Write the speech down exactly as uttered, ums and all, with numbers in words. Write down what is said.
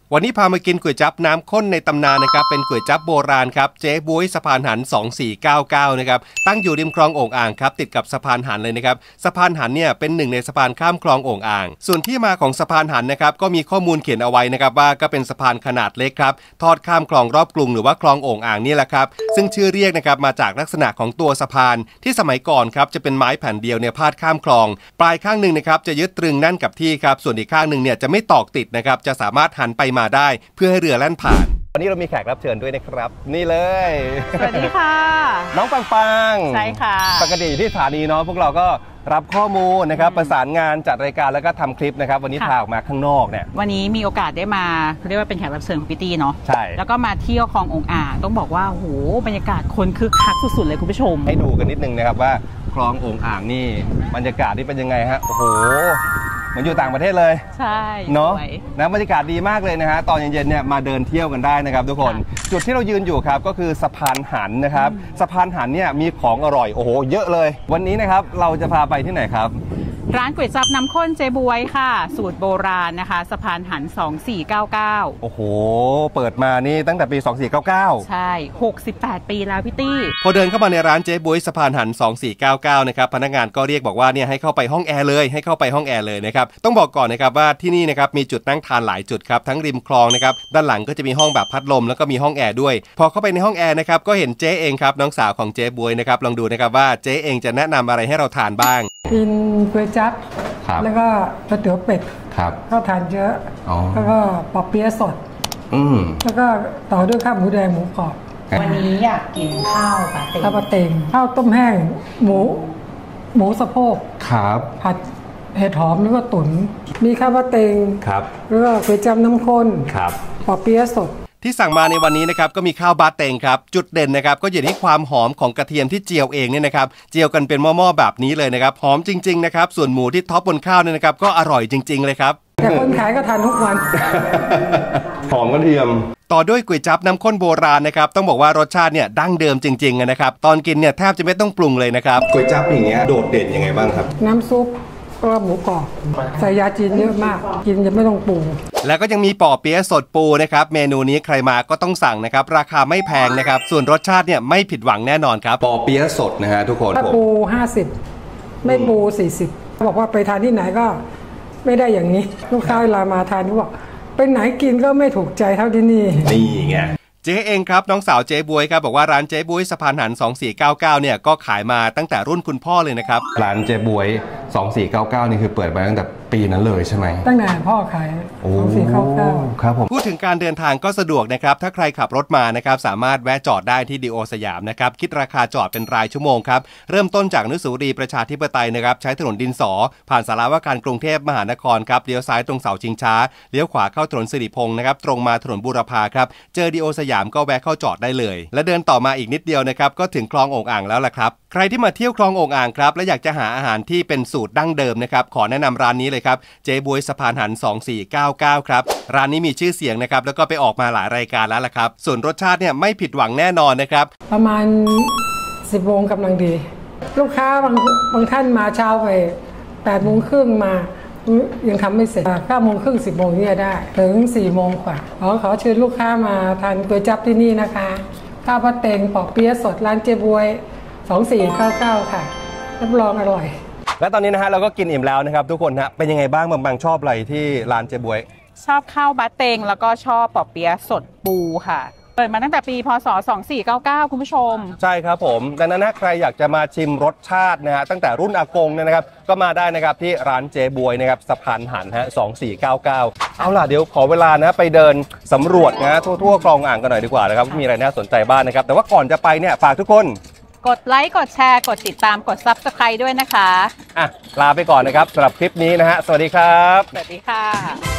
วันนี้พามากินก๋วยจั๊บน้ำข้นในตำนานนะครับเป็นก๋วยจั๊บโบราณครับเจ๊บ๊วยสะพานหันสองสี่เก้าเก้านะครับตั้งอยู่ริมคลองโอ่งอ่างครับติดกับสะพานหันเลยนะครับสะพานหันเนี่ยเป็นหนึ่งในสะพานข้ามคลองโอ่งอ่างส่วนที่มาของสะพานหันนะครับก็มีข้อมูลเขียนเอาไว้นะครับว่าก็เป็นสะพานขนาดเล็กครับทอดข้ามคลองรอบกรุงหรือว่าคลองโอ่งอ่างนี่แหละครับซึ่งชื่อเรียกนะครับมาจากลักษณะของตัวสะพานที่สมัยก่อนครับจะเป็นไม้แผ่นเดียวเนี่ยพาดข้ามคลองปลายข้างหนึ่งนะครับจะยึดตรึงแน่นกับที่ครับส่วนอีกข้างหนึ่งเนี่ยจะไม่ตอกติดนะครับจะสามารถหันไปมาได้เพื่อให้เรือแล่นผ่านวันนี้เรามีแขกรับเชิญด้วยนะครับนี่เลยสวัสดีค่ะน้องปังปังใช่ค่ะปกติที่สถานีเนาะพวกเราก็รับข้อมูลนะครับประสานงานจัดรายการแล้วก็ทำคลิปนะครับวันนี้พาออกมาข้างนอกเนี่ยวันนี้มีโอกาสได้มาเรียกว่าเป็นแขกรับเชิญของพี่ตี้เนาะใช่แล้วก็มาเที่ยวคลององอ่างต้องบอกว่าโหบรรยากาศคนคึกคักสุดๆเลยคุณผู้ชมให้ดูกันนิดนึงนะครับว่าคลององอ่างนี่บรรยากาศนี่เป็นยังไงฮะโอ้โหเหมือนอยู่ต่างประเทศเลยใช่เนาะนะบรรยากาศดีมากเลยนะฮะตอนเย็นๆเนี่ยมาเดินเที่ยวกันได้นะครับทุกคนจุดที่เรายืนอยู่ครับก็คือสะพานหันนะครับสะพานหันเนี่ยมีของอร่อยโอ้โหเยอะเลยวันนี้นะครับเราจะพาไปที่ไหนครับร้านก๋วยจั๊บน้ำข้นเจ๊บ๊วยค่ะสูตรโบราณนะคะสะพานหันสองสี่เก้าเก้าโอ้โหเปิดมานี่ตั้งแต่ปีสองสี่เก้าเก้าใช่หกสิบแปดปีแล้วพี่ตี้พอเดินเข้ามาในร้านเจ๊บ๊วยสะพานหันสองสี่เก้าเก้านะครับพนักงานก็เรียกบอกว่าเนี่ยให้เข้าไปห้องแอร์เลยให้เข้าไปห้องแอร์เลยนะครับต้องบอกก่อนนะครับว่าที่นี่นะครับมีจุดนั่งทานหลายจุดครับทั้งริมคลองนะครับด้านหลังก็จะมีห้องแบบพัดลมแล้วก็มีห้องแอร์ด้วยพอเข้าไปในห้องแอร์นะครับก็เห็นเจ๊เองครับน้องสาวของเจ๊บ๊วยนะครับลองดูนะครับว่าเจ๊เองจะแนะนำอะไรให้เราทานบ้างกินก๋วยจั๊บแล้วก็ก๋วยเตี๋ยวเป็ดก็ทานเยอะแล้วก็ปอเปี๊ยะสดแล้วก็ต่อด้วยข้าวหมูแดงหมูกรอบวันนี้อยากกินข้าวปลาเต็งข้าวปลาเต็งข้าวต้มแห้งหมูหมูสะโพกครับผัดเห็ดหอมแล้วก็ตุ๋นมีข้าวปลาเต็งครับแล้วก็ก๋วยจั๊บน้ำข้นครับปอเปี๊ยะสดที่สั่งมาในวันนี้นะครับก็มีข้าวบาเต็งครับจุดเด่นนะครับก็อยู่ที่ความหอมของกระเทียมที่เจียวเองเนี่ยนะครับเจียวกันเป็นหม้อๆแบบนี้เลยนะครับหอมจริงๆนะครับส่วนหมูที่ท็อปบนข้าวเนี่ยนะครับก็อร่อยจริงๆเลยครับแต่คนขายก็ทานทุกวันหอมกระเทียมต่อด้วยก๋วยจั๊บน้ำข้นโบราณนะครับต้องบอกว่ารสชาติเนี่ยดั้งเดิมจริงๆนะครับตอนกินเนี่ยแทบจะไม่ต้องปรุงเลยนะครับก๋วยจั๊บอย่างเงี้ยโดดเด่นยังไงบ้างครับน้ำซุปก็หมูกรอบใส่ยาจีนเยอะมากกินจะไม่ต้องปรุงแล้วก็ยังมีปอเปี๊ยะสดปูนะครับเมนูนี้ใครมาก็ต้องสั่งนะครับราคาไม่แพงนะครับส่วนรสชาติเนี่ยไม่ผิดหวังแน่นอนครับปอเปี๊ยะสดนะฮะทุกคนปูห้าสิบไม่ปูสี่สิบบอกว่าไปทานที่ไหนก็ไม่ได้อย่างนี้ลูกค้าเวลามาทานเขาบอกไปไหนกินก็ไม่ถูกใจเท่าที่นี่นี่ไงเจ๊เองครับน้องสาวเจ๊บ๊วยครับบอกว่าร้านเจ๊บ๊วยสะพานหันสองสี่เก้าเก้าเนี่ยก็ขายมาตั้งแต่รุ่นคุณพ่อเลยนะครับร้านเจ๊บ๊วยสองสี่เก้าเก้านี่คือเปิดมาตั้งแต่ปีนั้นเลยใช่ไหมตั้งแต่พ่อขายสองสี่เก้าเก้าครับผมพูดถึงการเดินทางก็สะดวกนะครับถ้าใครขับรถมานะครับสามารถแวะจอดได้ที่ดีโอสยามนะครับคิดราคาจอดเป็นรายชั่วโมงครับเริ่มต้นจากอนุสาวรีย์ประชาธิปไตยนะครับใช้ถนนดินสอผ่านศาลาว่าการกรุงเทพมหานครครับเลี้ยวซ้ายตรงเสาชิงช้าเลี้ยวขวาเข้าถนนสิริพงษ์นะครับตรงมาถนนบูรพาครับเจอดีโอสยามก็แวะเข้าจอดได้เลยและเดินต่อมาอีกนิดเดียวนะครับก็ถึงคลองโอ่งอ่างแล้วล่ะครับใครที่มาเที่ยวคลองโอ่งอ่างครับและอยากจะหาอาหารที่เป็นสูตรดั้งเดิมนะครับขอแนะนำร้านนี้เลยครับเจ๊บ๊วยสะพานหันสองสี่เก้าเก้าครับร้านนี้มีชื่อเสียงนะครับแล้วก็ไปออกมาหลายรายการแล้วล่ะครับส่วนรสชาติเนี่ยไม่ผิดหวังแน่นอนนะครับประมาณสิบโมงกำลังดีลูกค้าบางบางท่านมาเช้าไปแปดโมงครึ่งมายังทำไม่เสร็จเก้าโมงครึ่งสิบโมงเนี่ยได้ถึงสี่โมงกว่าขอขอเชิญลูกค้ามาทานก๋วยจั๊บที่นี่นะคะข้าวผัดเต็งปอเปี๊ยะสดร้านเจ๊บ๊วยสองสี่เก้าเก้าค่ะรับรองอร่อยและตอนนี้นะฮะเราก็กินอิ่มแล้วนะครับทุกคนฮะเป็นยังไงบ้างบางบางชอบอะไรที่ร้านเจ๊บ๊วยชอบข้าวบะเต็งแล้วก็ชอบปอเปี๊ยะสดปูค่ะเปิดมาตั้งแต่ปีพศสองสี่เก้าเก้าคุณผู้ชมใช่ครับผมดังนั้นนะใครอยากจะมาชิมรสชาตินะฮะตั้งแต่รุ่นอากงเนี่ยนะครับก็มาได้นะครับที่ร้านเจ๊บ๊วยนะครับสะพานหันฮะสองสี่เก้าเก้าเอาล่ะเดี๋ยวขอเวลานะไปเดินสำรวจนะทั่วๆคลองอ่างกันหน่อยดีกว่านะครับมีอะไรน่าสนใจบ้างนะครับแต่ว่าก่อนจะไปเนี่ยฝากทุกคนกดไลค์กดแชร์กดติดตามกด ซับสไครบ์ ด้วยนะคะอ่ะลาไปก่อนนะครับสำหรับคลิปนี้นะฮะสวัสดีครับสวัสดีค่ะ